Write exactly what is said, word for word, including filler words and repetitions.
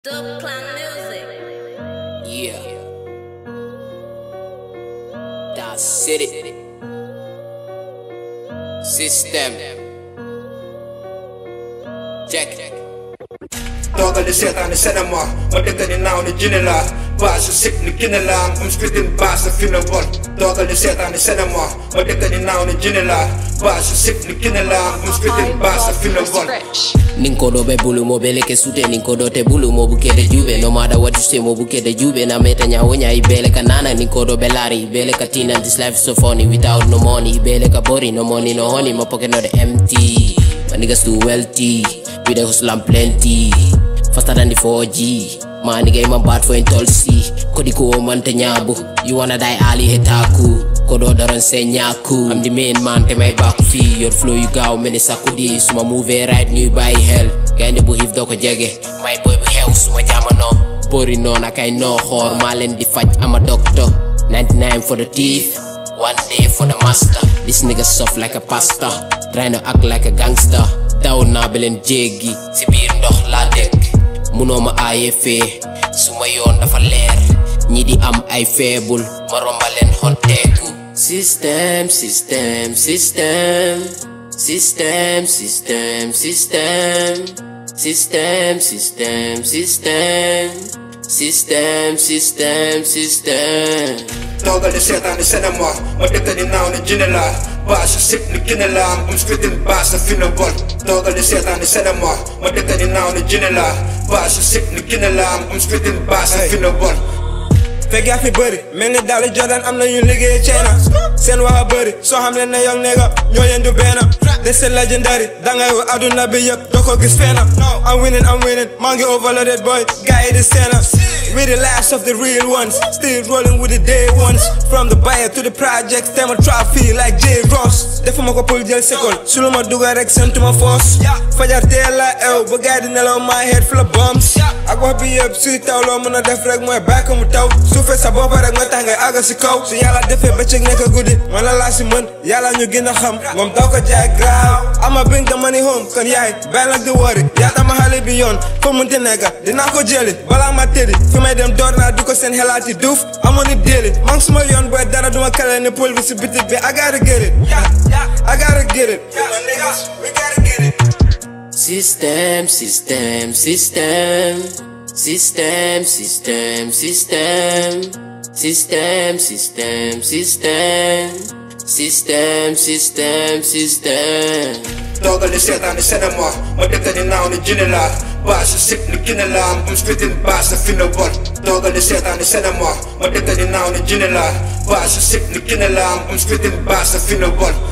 Dope Clan Music. Yeah. That's it. System. Check. Toogal di seetaan ni cinema ma dëkk ni naaw ni jinne la baas su sik ni kinne la am spitting baas na fi na bon. Toogal di seetaan ni cinema ma dëkk ni naaw ni jinne la baas su sik ni kinne la am spitting baas na fi na bon. Ninkodo be bulu mo bele ke sute ninkodo te bulu mo bukede jube no matter what you say mo bukede jube na meta nya wonya ibele ka nana ninkodo be lari ibele ka tina this life is so funny without no money ibele ka bori no money no honey my pocket not empty my niggas too wealthy we the hustle and plenty faster than the four G my nigga I'm bad for intolsi kodiko man te nyabu you wanna die ali hetaku kodo daron senyaku I'm the main man te my back fee your flow you go many sakudi suma move right new by hell gande bu hif doko jege my boy bu hew suma jamano bori no nakay no xor ma len di faj I'm a doctor ninety-nine for the teeth one day for the master this nigga soft like a pasta trying to act like a gangster down na belen jegi ci bir ndox la dek munoma ayefe suma yon dafa leer ñi di am ay faible ma rombalen honteku system system system system system system system system system system system system Toogal di seetaan ni cinema ma dëkk ni naaw ni jinne la baas su sik ni kinne la am spitting baas na fi na bon. Toogal di seetaan ni cinema ma dëkk ni naaw ni jinne la baas su sik ni kinne la am spitting baas na fi na bon. Fekk yaa fi bëri mel ni daal Jordan am na ñu liggéey China seen wax a bëri soo xam leen ne young nigga ñoo leen du benn de c'est legendary dangay wu aduna bi yëpp doo ko gis fenn I'm winning I'm winning maa ngi overloaded boy gars yi di seena we the last of the real ones still rolling with the day ones from the buyer to the projects tema trophy like J Ross defuma ko pour jël seconde su lu ma dugal rek sentuma force fajar teel la ew ba gars di nelaw my head full of bombs ak wax bi yëpp suy taw loo mën a def rek mooy bàyyi ko mu taw suufee sa bopp rek nga tax ngay àgg si kaw su yàlla defee bëccëg nekk guddi man la laa si mën yàlla ñu gën a xam moom daw ko jaay graaw ama bring the money home kon yaay bàyyi nag di wari yaa tama xale bi yoon foo munti nekk dinaa ko jëli balaa ma tëddi fi may dem door naa du ko seen xelaati duuf amoon ni déeli maa ngi suma yoon booy dara duma kale ne pôle bi si bitit bi I gotta get it I gotta get it we gotta get it system system system system system system system system system system system system Toogal di seetaan ni cinema ma dëkk ni naaw ni jinne la baas su sik ni kinne la am spitting baas na fi na bon. Toogal di seetaan ni cinema ma dëkk ni naaw ni jinne la baas su sik ni kinne la am spitting baas na fi na bon.